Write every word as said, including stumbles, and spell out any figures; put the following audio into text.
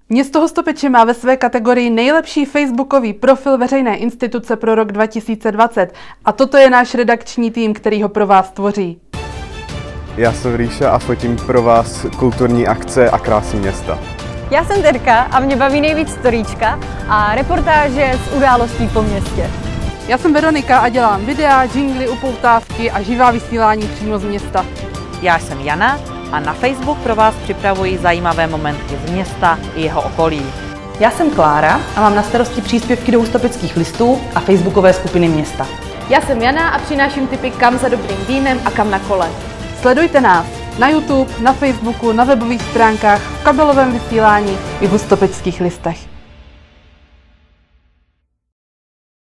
Město Hustopeče má ve své kategorii nejlepší facebookový profil veřejné instituce pro rok dva tisíce dvacet a toto je náš redakční tým, který ho pro vás tvoří. Já jsem Ríša a fotím pro vás kulturní akce a krásy města. Já jsem Terka a mě baví nejvíc storíčka a reportáže z událostí po městě. Já jsem Veronika a dělám videa, džingly, upoutávky a živá vysílání přímo z města. Já jsem Jana a na Facebook pro vás připravuji zajímavé momenty z města i jeho okolí. Já jsem Klára a mám na starosti příspěvky do Hustopeckých listů a facebookové skupiny města. Já jsem Jana a přináším tipy kam za dobrým vínem a kam na kole. Sledujte nás na YouTube, na Facebooku, na webových stránkách, v kabelovém vysílání i v Hustopečských listech.